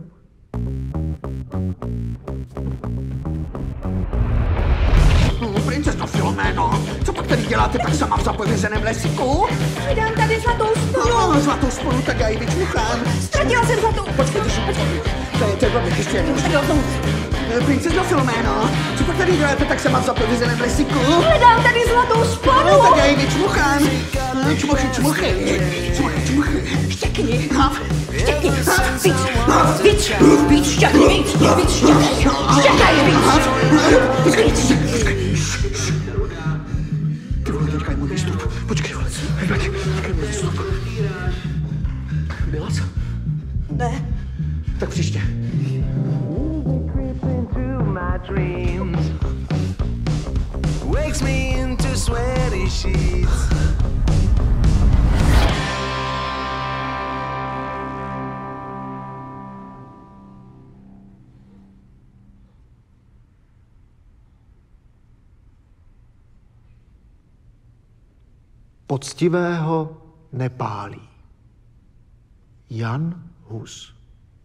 No, princezno Filoméno, co pak tady děláte tak sama v zapovězeném lesíku? Vydám tady zlatou spolu. No, zlatou spolu, tak já ji vyčmuchám. Ztratila jsem zlatou. Počkej, drží, počkej. To je, to je blbě, ještě jednou. Princezno Filoméno, co pak tady děláte tak sama v zapovězeném lesíku? Vydám tady zlatou spolu. No, tak já ji vyčmuchám. Čmuchy, čmuchy. Čmuchy, čmuchy. Štěkni. Štěkni. Víc. Víc. Víc štěkni. Víc. Víc štěkni. Štěkaj víc. Víc. Ty vole, teďka je můj výstup. Počkej, vole. Počkej, počkej, můj výstup. Byla jsi? Ne. Tak příště. Wakes me into sweaty sheets. Poctivého nepálí. Jan Hus.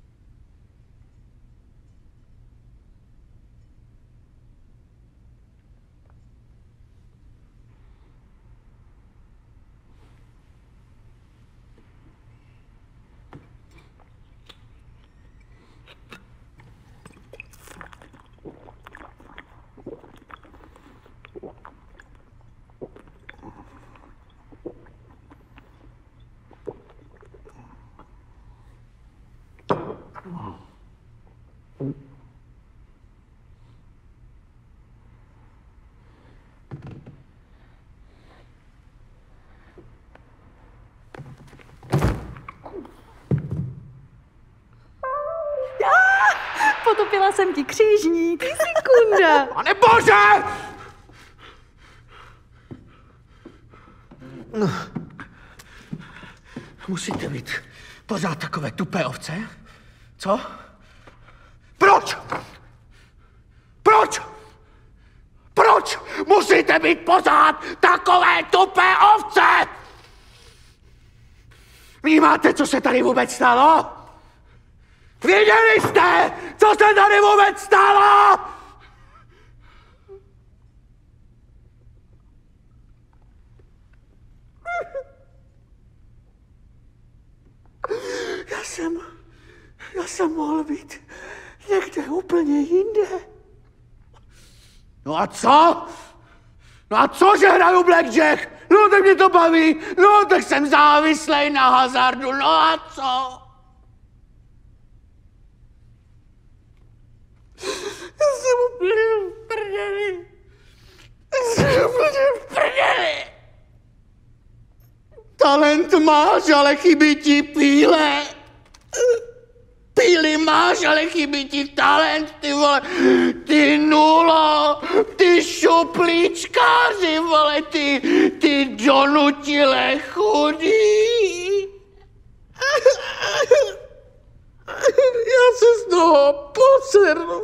Potopila jsem ti křižník. Ty jsi kunda. Pane bože! No. Musíte být pořád takové tupé ovce? Co? Proč? Proč? Proč musíte být pořád takové tupé ovce? Vnímáte, co se tady vůbec stalo? Viděli jste, co se tady vůbec stalo? Já jsem, já jsem mohl být někde úplně jinde. No a co? No a co, že hraju blackjack? No tak mě to baví, no tak jsem závislej na hazardu, no a co? Já jsem úplně v prdeli. Já jsem úplně v prdeli. Talent máš, ale chybí ti píle. Píly máš, ale chybí ti talent, ty vole. Ty nulo, ty šuplíčkáři, vole, ty, ty donutilé chudí. Já se z toho poseru.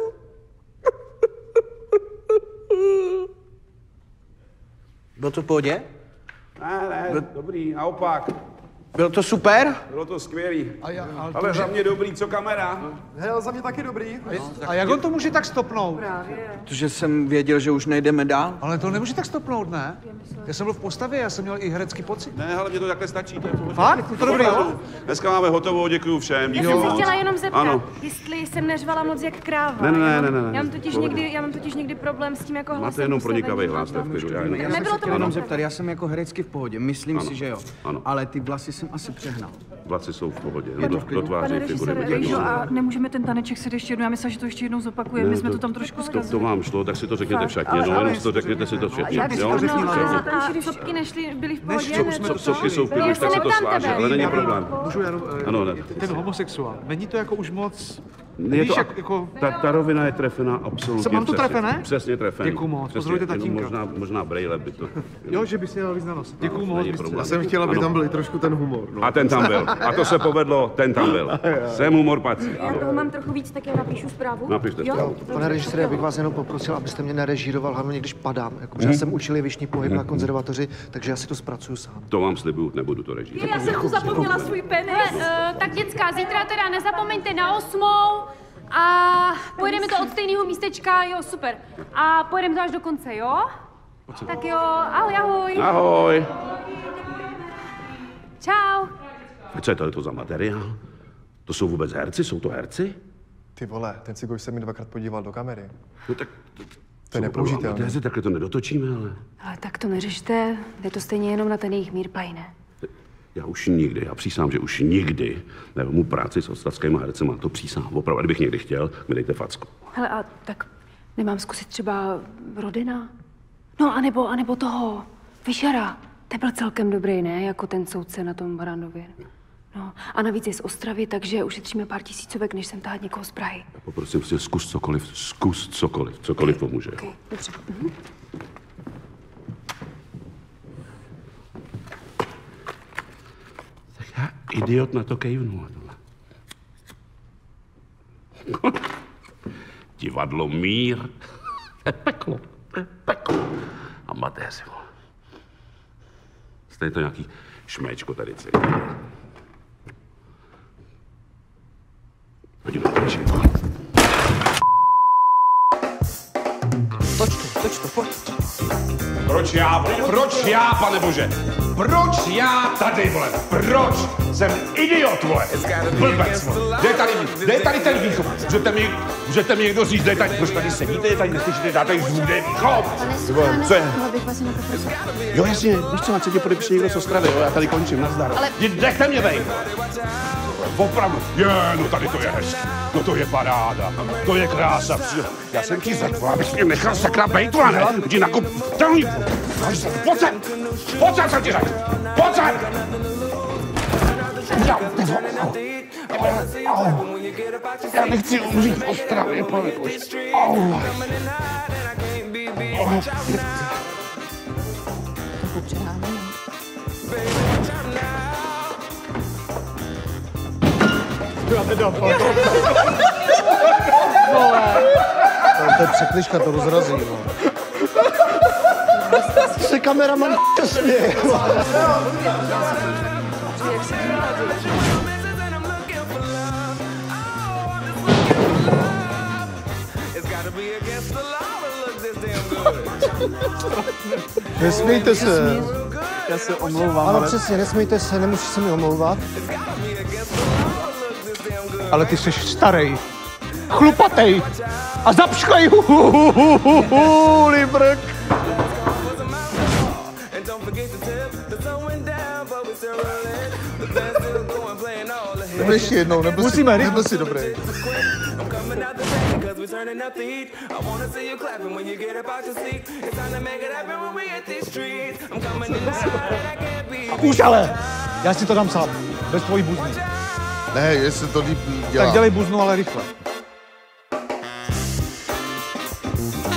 Bylo to v pohodě? Ne, ne, Byl... dobrý, naopak. Bylo to super? Bylo to skvělý. A já, ale ale to, za že... mě dobrý, co kamera? Hele, za mě taky dobrý. No, a jak on to může tak stopnout? Protože jsem věděl, že už nejdeme dál. Ale to nemůže tak stopnout, ne? Já jsem byl v postavě, já jsem měl i herecký pocit. Ne, ale mě to takhle stačí. To je pohodě. Fakt? Je to dobrý, jo? Dneska máme hotovo, děkuju všem. Já Díky jsem se moc. chtěla jenom zeptat, Ano. jestli jsem neřvala moc jak kráva. Ne, ne, ne, já mám, ne, ne, ne. Já mám totiž Pohodě. někdy, já mám totiž někdy problém s tím jako hlasem. Máte jenom postavením. pronikavý hlas, to je v klidu. Já jenom- Já jsem Nebylo se to chtěl jenom moc zeptat, já jsem jako herecky v pohodě, myslím Ano. si, že jo. Ano. Ale ty vlasy jsem asi přehnal. Vlasy jsou v pohodě. Je to Do, v klidu? do tváře Pane figury. režisére, vidíte. Rejžo, a nemůžeme ten taneček si ještě jednou, já myslím, že to ještě jednou zopakujeme, Ne, my jsme to- to tam trošku To, zkazili. to vám šlo, tak si to řekněte Fakt, však. ale- No, ale- jenom si to řekněte si to všechno. Já bych Jo? to No, Co? a tančí sopky nešly, byly v pohodě? Nešly, už jsme nebo- to Sopky jsou v klidu, Já když se tak se to neptám sváže, tebe. ale není problém. Můžu jenom, eh, Ano, ne. ten homosexuál, není to jako už moc Je Víš, to, jak, jako... ta, ta rovina je trefená absolutně. Jsem- mám to přesně, trefené? Přesně trefený. Děkuju moc, Přesně, pozdravujte jenom tatínka. Možná, možná brejle by to... Jo, že by si dal víc na nos. Děkuju moc. není mistře. problém. Já jsem chtěl, aby Ano. tam byl i trošku ten humor. No. A ten tam byl. A to se povedlo, ten tam byl. Jsem humor patří. Já toho mám trochu víc, tak já napíšu zprávu. Napište Jo? zprávu. Pane režisére, já bych vás jenom poprosil, abyste mě nerežíroval, hlavně když padám. Jako, Mhm. já jsem učil jevištní pohyb na konzervatoři, takže já si to zpracuju sám. To vám slibuju, nebudu to režírovat. Já jsem tu zapomněla svůj penis. Hele, uh, tak děcka, zítra teda nezapomeňte na osmou a pojedeme to od stejného místečka, jo, super. A pojedeme to až do konce, jo? Tak jo, ahoj, ahoj. Ahoj. Čau. Co je to, je to za materiál? To jsou vůbec herci? Jsou to herci? Ty vole, ten cigoj se mi dvakrát podíval do kamery. No tak... To je nepoužitelné. Amatéři, takhle to nedotočíme, ale... Ale tak to neřešte, je to stejně jenom na ten jejich mírplay, ne? Já už nikdy, já přísám, že už nikdy nevemu práci s ostravskými hercema, to přísám. Opravdu, kdybych někdy chtěl, mi dejte facku. Hele, a tak nemám zkusit třeba Rodina? No, anebo, anebo toho, Fischera. Ten byl celkem dobrý, ne? Jako ten soudce na tom Barandově. No, a navíc je z Ostravy, takže ušetříme pár tisícovek, než sem tahat někoho z Prahy. Já poprosím prostě zkus cokoliv, zkus cokoliv, cokoliv pomůže. Okay, dobře. Mhm. Tak já, idiot, na to kejvnu. Divadlo Mír. To je peklo, to je peklo. Amatéři, vole. Jste to nějaký šméčko tady celý. Hodíme to, Toč to, toč to, pojď. Proč já, vole? Proč já, pane bože? Proč já tady, vole? Proč? Jsem idiot, vole. Blbec, vole. Kde je tady, kde je tady ten výchov? Můžete mi, můžete mi někdo říct, kde je tady, proč tady sedíte, tady neslyšíte, dáte jich zvůde výchov? Co je? Mohl bych vás jenom poprosit. Jo, jasně, víš co, ať se tě podepíše někdo z Ostravy, jo, já tady končím, nazdar. Ale- Jdi, nechte mě vej. Opravdu, je, no tady to je hezký, no to je paráda, to je krása. Já jsem ti řekl, abych mě nechal sakra bejt, vole, ne? Jdi na kop... Pojď sem, pojď sem, jsem ti řekl, pojď sem! Já nechci umřít v Ostravě, pane bože. Au. Au. To je překližka, to rozrazí, no. Se kameraman směje. Nesmějte se. Já se omlouvám, Ano, ale... přesně, nesmějte se, nemusíš se mi omlouvat. Ale ty jsi starý, chlupatej a zapšklej, librek. Jdeme ještě jednou, nebyl si, Musíme, nebyl si dobrý. Už ale, já si to dám sám, bez tvojí buzny. Ne, jestli to líp dělá. Tak dělej buznu, ale rychle.